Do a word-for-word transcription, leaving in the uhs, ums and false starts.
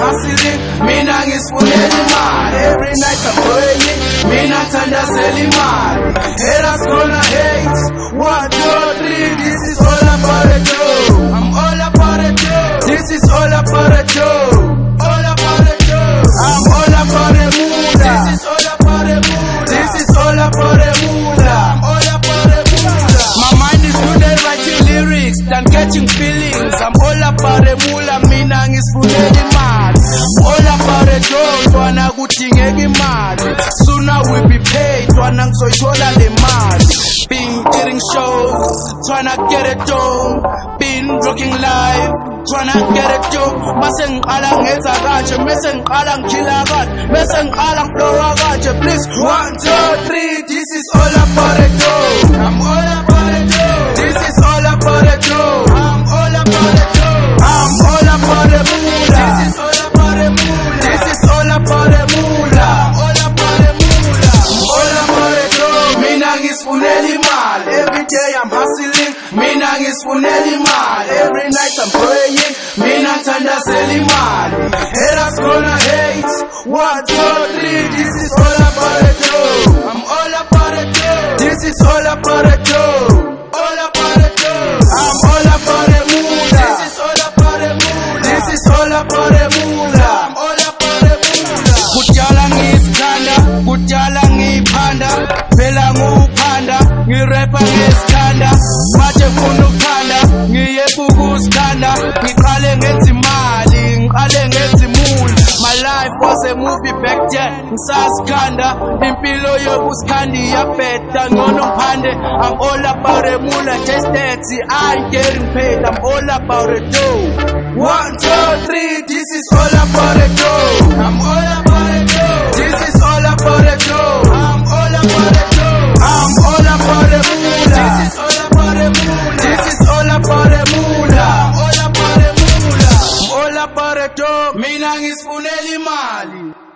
hustling, mina ngisfunela imali. Every night I'm praying, mina thandazela imali. Haters gonna hate, one, two, three, this is all about a dough. I'm all about a dough. This is all about a dough. All about a dough. I'm all about a moolah. This is all about a moolah. This is all about a moolah. I'm all about a moolah. My mind is good at writing lyrics than catching feelings. I'm all about a moolah, mina ngisfunela imali. All about a dough, twana kudingeka imali. Sooner we be paid, twana ngizoyithola le mali. Been getting shows, tryna get it done. Been rocking live, tryna get it done. Mase ngiqala ngenza kanje, mase ngiqala ngikhila kanje, mase ngiqala ngiflowa kanje. Please, one, two, three, this is all about a dough. I'm all about a dough. This is all about a dough. I'm all about a dough. I'm all about a moolah. This is all about a moolah. This is all about a moolah. I'm all about a moolah. I'm all about a dough. Mina ngisfunela imali. Every day I'm hustling, mina ngisfunela imali. Every night I'm praying, mina thandazela imali. Haters gonna hate, one, two, three, this is all about a dough. I'm all about a dough. This is all about a dough. All about a dough. I'm all about a moolah. This is all about a moolah. This is all about a moolah. I'm all about a moolah. Kudala ngizikhanda, kudala ngiphanda, phela nguphanda, ngirepa ngesikhanda, manje ngifuna ukukhanda, ngiyebuka usikhanda, ngiqale ngenza imali, ngiqale ngenza imuli. My life was a movie back then, ngisazikhanda, impilo yobusikhandi iyabheda, ngcono ngiphande. I'm all about a moolah, just that I ain't getting paid. I'm all about a dough. One, two, three, this is all about a dough. I'm all about a dough. This is all about a dough. I'm all about a dough. I'm all about a moolah. This is all about a moolah. This is all about a moolah. I'm all about a moolah. I'm all about a dough. Mina ngisfunela imali.